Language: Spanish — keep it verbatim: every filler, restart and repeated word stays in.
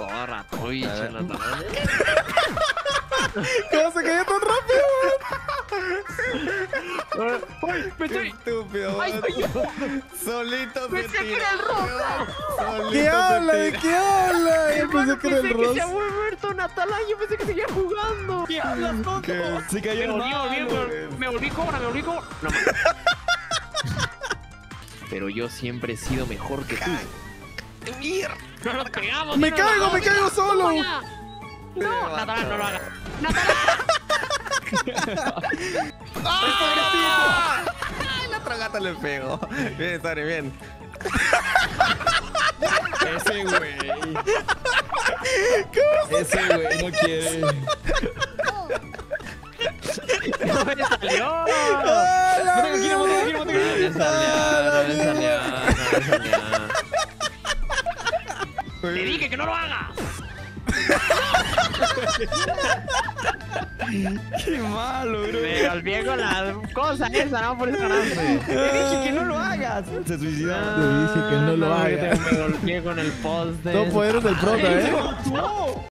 todo rato. Uy, Jonathan. ¿Cómo se cayó tan rápido? ¡Uy, me estoy! Estúpido. ¡Ay, soy yo! Solito se Pensé que tiró. era el rosa. Solito ¿Qué se habla? ¿De tiró. qué habla? Yo pensé que era Pensé el que se había Ross. muerto Natalán. Yo pensé que seguía jugando. ¿Qué hablas, tonto? ¿Qué? Se cayó Me el volví, volví, malo, me, güey. me volví cobra, me volví cobra. No, ma- Pero yo siempre he sido mejor que tú. No nos pegamos. Me no nos caigo, pegamos, me caigo no, solo. ya. No, Natalán, no lo hagas. Ay, la otra gata le pegó. Bien, Sari, bien. Ese güey. Ese güey no quiere. No me salió. ¡Ah, la Mate aquí, mate aquí, No mate aquí. me salió, no me salió, no me salió. Te dije que no lo hagas. Qué malo, bro. Me golpeé con la cosa esa, no por eso ganaste. Te dije que no lo hagas. Se suicidó. Te dije que no lo hagas. Me golpeé con el poste. Dos poderes del prota, ¿eh? ¡Se mató!